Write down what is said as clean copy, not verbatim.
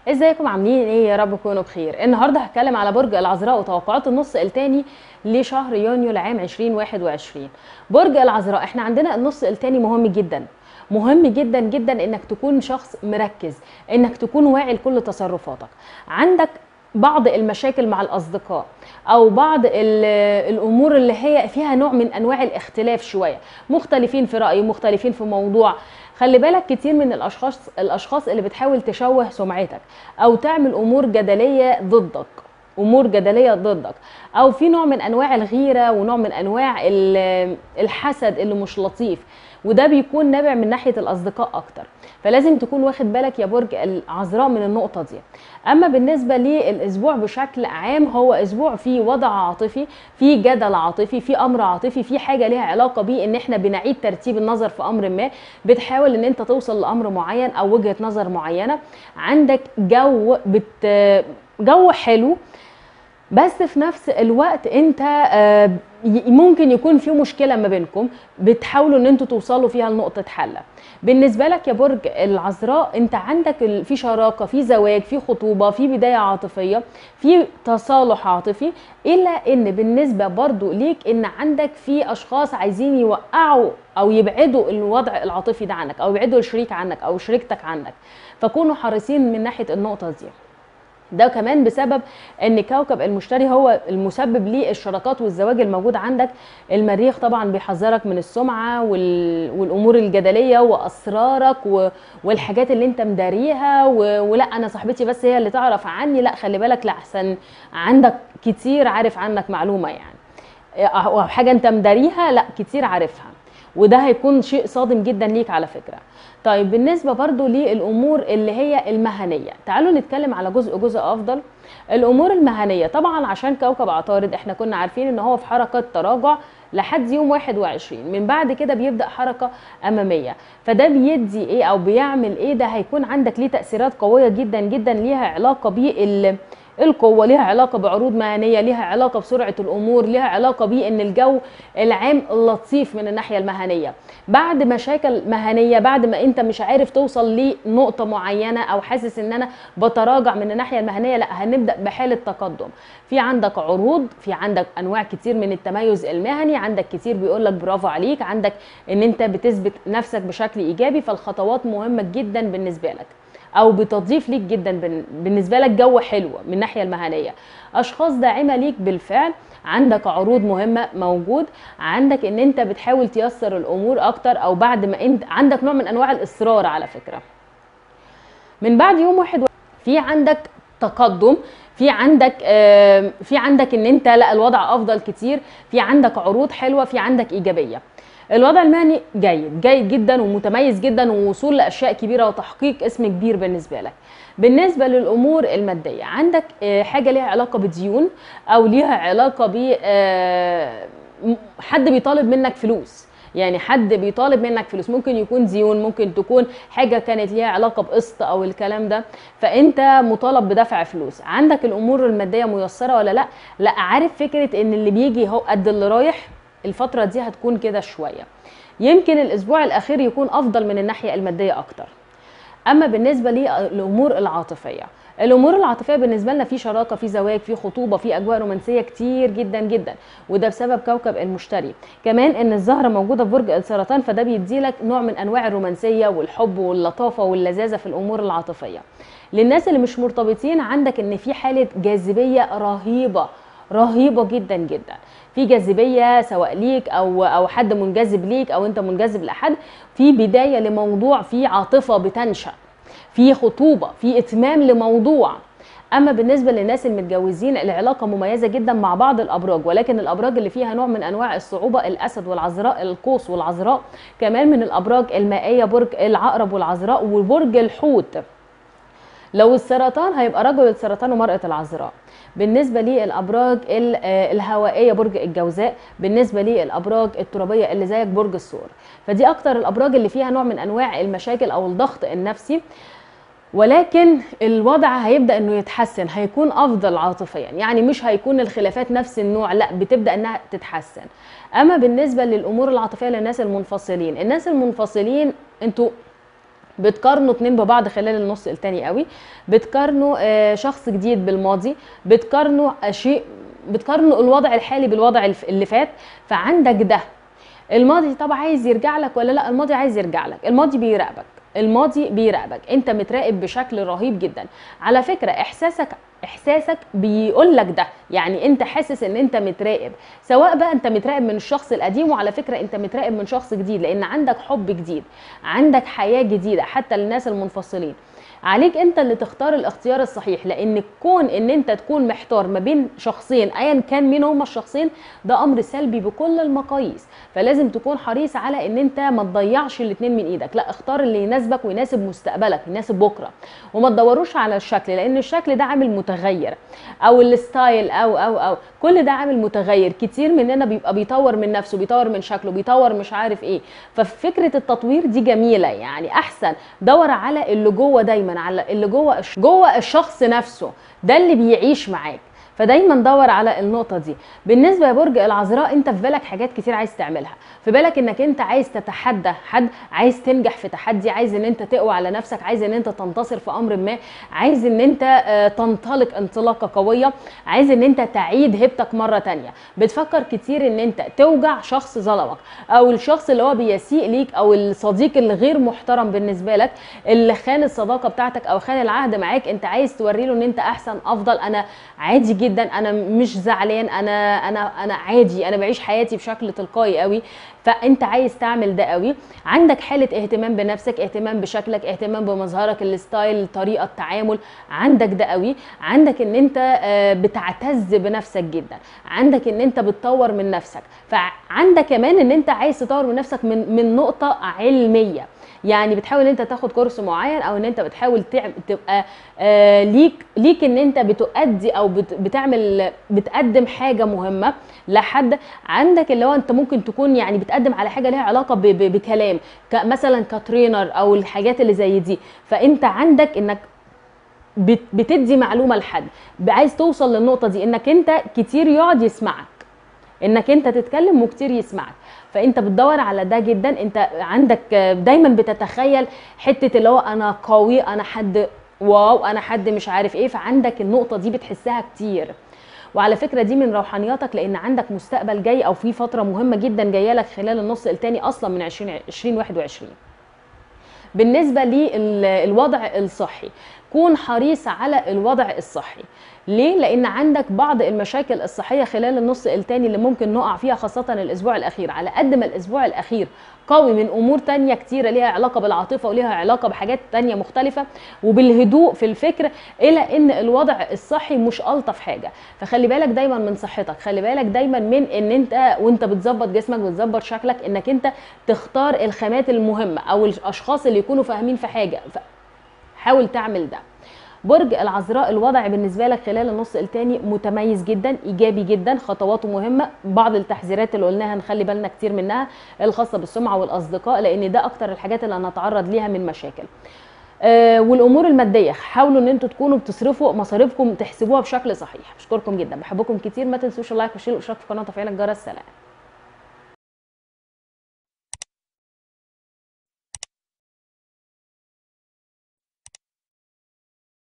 ازيكم عاملين ايه؟ يا رب تكونوا بخير. النهارده هتكلم على برج العذراء وتوقعات النص الثاني لشهر يونيو لعام 2021. برج العذراء، احنا عندنا النص الثاني مهم جدا، مهم جدا جدا انك تكون شخص مركز، انك تكون واعي لكل تصرفاتك. عندك بعض المشاكل مع الاصدقاء او بعض الامور اللي هي فيها نوع من انواع الاختلاف، شويه مختلفين في راي، مختلفين في موضوع. خلي بالك كتير من الاشخاص اللي بتحاول تشوه سمعتك او تعمل امور جدليه ضدك، امور جدليه ضدك، او في نوع من انواع الغيره ونوع من انواع الحسد اللي مش لطيف، وده بيكون نابع من ناحيه الاصدقاء اكتر. فلازم تكون واخد بالك يا برج العذراء من النقطه دي. اما بالنسبه للاسبوع بشكل عام، هو اسبوع فيه وضع عاطفي، فيه جدل عاطفي، فيه امر عاطفي، فيه حاجه ليها علاقه بيه ان احنا بنعيد ترتيب النظر في امر ما، بتحاول ان انت توصل لامر معين او وجهه نظر معينه. عندك جو حلو، بس في نفس الوقت انت ممكن يكون في مشكله ما بينكم، بتحاولوا ان انتوا توصلوا فيها لنقطه حل. بالنسبه لك يا برج العذراء، انت عندك في شراكه، في زواج، في خطوبه، في بدايه عاطفيه، في تصالح عاطفي. الا ان بالنسبه برضو ليك ان عندك في اشخاص عايزين يوقعوا او يبعدوا الوضع العاطفي ده عنك، او يبعدوا الشريك عنك او شريكتك عنك، فكونوا حريصين من ناحيه النقطه دي. ده كمان بسبب ان كوكب المشتري هو المسبب للشراكات والزواج الموجود عندك. المريخ طبعا بيحذرك من السمعه والامور الجدليه واسرارك والحاجات اللي انت مداريها، ولا انا صاحبتي بس هي اللي تعرف عني، لا خلي بالك، لا احسن عندك كتير عارف عنك معلومه يعني، او حاجه انت مداريها لا كتير عارفها، وده هيكون شيء صادم جدا ليك على فكره. طيب بالنسبه برضو للامور اللي هي المهنيه، تعالوا نتكلم على جزء افضل. الامور المهنيه طبعا عشان كوكب عطارد احنا كنا عارفين ان هو في حركه تراجع لحد يوم 21، من بعد كده بيبدا حركه اماميه. فده بيدي ايه او بيعمل ايه؟ ده هيكون عندك ليه تاثيرات قويه جدا جدا ليها علاقه القوة، ليها علاقة بعروض مهنية، ليها علاقة بسرعة الأمور، ليها علاقة بأن الجو العام لطيف من الناحية المهنية. بعد مشاكل مهنية، بعد ما أنت مش عارف توصل لنقطة معينة أو حاسس أن أنا بتراجع من الناحية المهنية، لا هنبدأ بحالة تقدم. في عندك عروض، في عندك أنواع كتير من التميز المهني، عندك كتير بيقول لك برافو عليك، عندك أن أنت بتثبت نفسك بشكل إيجابي. فالخطوات مهمة جدا بالنسبة لك او بتضيف ليك جدا، بالنسبه لك جو حلو من الناحيه المهنيه. اشخاص داعمه ليك بالفعل، عندك عروض مهمه موجود، عندك ان انت بتحاول تيسر الامور اكتر، او بعد ما انت عندك نوع من انواع الاصرار على فكره. من بعد يوم 1 في عندك تقدم، في عندك ان انت لا الوضع افضل كتير، في عندك عروض حلوه، في عندك ايجابيه. الوضع المهني جيد جدا ومتميز جدا، ووصول لاشياء كبيره وتحقيق اسم كبير بالنسبه لك. بالنسبه للامور الماديه، عندك حاجه ليها علاقه بديون، او ليها علاقه ب حد بيطالب منك فلوس، يعني حد بيطالب منك فلوس، ممكن يكون ديون، ممكن تكون حاجه كانت ليها علاقه بقسط او الكلام ده، فانت مطالب بدفع فلوس. عندك الامور الماديه ميسره ولا لا؟ لا، عارف فكره ان اللي بيجي هو قد اللي رايح. الفتره دي هتكون كده شويه، يمكن الاسبوع الاخير يكون افضل من الناحيه الماديه اكتر. اما بالنسبه للامور العاطفيه، الامور العاطفيه بالنسبه لنا في شراكه، في زواج، في خطوبه، في اجواء رومانسيه كتير جدا جدا، وده بسبب كوكب المشتري. كمان ان الزهره موجوده في برج السرطان، فده بيدي لك نوع من انواع الرومانسيه والحب واللطافه واللذاذه في الامور العاطفيه. للناس اللي مش مرتبطين، عندك ان في حاله جاذبيه رهيبه، رهيبه جدا جدا، في جاذبيه سواء ليك او حد منجذب ليك او انت منجذب لاحد، في بدايه لموضوع، في عاطفه بتنشا، في خطوبه، في اتمام لموضوع. اما بالنسبه للناس المتجوزين، العلاقه مميزه جدا مع بعض الابراج، ولكن الابراج اللي فيها نوع من انواع الصعوبه، الاسد والعذراء، القوس والعذراء، كمان من الابراج المائيه برج العقرب والعذراء وبرج الحوت. لو السرطان هيبقى رجل السرطان ومرأة العذراء. بالنسبة للأبراج الهوائية برج الجوزاء، بالنسبة للأبراج الترابية اللي زيك برج الثور. فدي أكتر الأبراج اللي فيها نوع من أنواع المشاكل أو الضغط النفسي، ولكن الوضع هيبدأ انه يتحسن، هيكون افضل عاطفيا، يعني مش هيكون الخلافات نفس النوع، لا بتبدأ انها تتحسن. اما بالنسبة للامور العاطفية للناس المنفصلين، الناس المنفصلين انتوا بتقارنوا اتنين ببعض خلال النص التاني قوي، بتقارنوا شخص جديد بالماضي، بتقارنوا بتقارنوا الوضع الحالي بالوضع اللي فات. فعندك ده الماضي طب عايز يرجع لك ولا لا؟ الماضي عايز يرجع لك، الماضي بيراقبك، الماضي بيراقبك، انت متراقب بشكل رهيب جدا. على فكرة احساسك بيقول لك ده، يعني انت حاسس ان انت متراقب، سواء بقى انت متراقب من الشخص القديم، وعلى فكرة انت متراقب من شخص جديد، لان عندك حب جديد، عندك حياة جديدة. حتى للناس المنفصلين عليك انت اللي تختار الاختيار الصحيح، لان كون ان انت تكون محتار ما بين شخصين ايا كان مين هما الشخصين ده امر سلبي بكل المقاييس. فلازم تكون حريص على ان انت ما تضيعش الاتنين من ايدك، لا اختار اللي يناسبك ويناسب مستقبلك يناسب بكره، وما تدوروش على الشكل، لان الشكل ده عامل متغير، او الستايل او كل ده عامل متغير. كتير مننا بيبقى بيطور من نفسه، بيطور من شكله، بيطور مش عارف ايه. ففكره التطوير دي جميله، يعني احسن دور على اللي جوه، دايما على اللي جوه الشخص نفسه، ده اللي بيعيش معاك. فدايما دور على النقطه دي. بالنسبه لبرج العذراء، انت في بالك حاجات كتير عايز تعملها، في بالك انك انت عايز تتحدى حد، عايز تنجح في تحدي، عايز ان انت تقوى على نفسك، عايز ان انت تنتصر في امر ما، عايز ان انت تنطلق انطلاقه قويه، عايز ان انت تعيد هيبتك مره تانية. بتفكر كتير ان انت توجع شخص ظلمك، او الشخص اللي هو بيسيء ليك، او الصديق اللي غير محترم بالنسبه لك، اللي خان الصداقه بتاعتك او خان العهد معاك. انت عايز توري له ان انت احسن افضل، انا عادي جدا، انا مش زعلان، انا عادي، انا بعيش حياتي بشكل تلقائي قوي. فانت عايز تعمل ده قوي. عندك حاله اهتمام بنفسك، اهتمام بشكلك، اهتمام بمظهرك، الستايل، طريقه التعامل، عندك ده قوي. عندك ان انت بتعتز بنفسك جدا، عندك ان انت بتطور من نفسك. فعندك كمان ان انت عايز تطور من نفسك من نقطه علميه، يعني بتحاول ان انت تاخد كورس معين، او ان انت بتحاول تبقى ليك ان انت بتؤدي او بتقدم حاجه مهمه لحد. عندك اللي هو انت ممكن تكون يعني بتقدم على حاجه ليها علاقه بكلام، مثلا كترينر او الحاجات اللي زي دي. فانت عندك انك بتدي معلومه لحد، عايز توصل للنقطه دي، انك انت كتير يقعد يسمعك، انك انت تتكلم وكتير يسمعك. فانت بتدور على ده جدا. انت عندك دايما بتتخيل حته اللي هو انا قوي، انا حد واو، انا حد مش عارف ايه. فعندك النقطه دي بتحسها كتير. وعلى فكره دي من روحانياتك، لان عندك مستقبل جاي، او في فتره مهمه جدا جايه لك خلال النص الثاني اصلا من 2021. بالنسبه للوضع الصحي، كون حريص على الوضع الصحي. ليه؟ لان عندك بعض المشاكل الصحيه خلال النص الثاني اللي ممكن نقع فيها، خاصه الاسبوع الاخير. على قد ما الاسبوع الاخير قوي من امور تانية كتيره ليها علاقه بالعاطفه وليها علاقه بحاجات تانية مختلفه وبالهدوء في الفكر، الى ان الوضع الصحي مش الطف حاجه. فخلي بالك دايما من صحتك، خلي بالك دايما من ان انت وانت بتظبط جسمك بتظبط شكلك، انك انت تختار الخامات المهمه او الاشخاص اللي يكونوا فاهمين في حاجه. حاول تعمل ده. برج العذراء، الوضع بالنسبه لك خلال النص الثاني متميز جدا، ايجابي جدا، خطواته مهمه. بعض التحذيرات اللي قلناها نخلي بالنا كتير منها، الخاصه بالسمعه والاصدقاء، لان ده اكتر الحاجات اللي هنتعرض ليها من مشاكل. والامور الماديه، حاولوا ان انتوا تكونوا بتصرفوا مصاريفكم، تحسبوها بشكل صحيح. بشكركم جدا، بحبكم كتير، ما تنسوش اللايك والشير والاشتراك في القناه وتفعيل الجرس. سلام.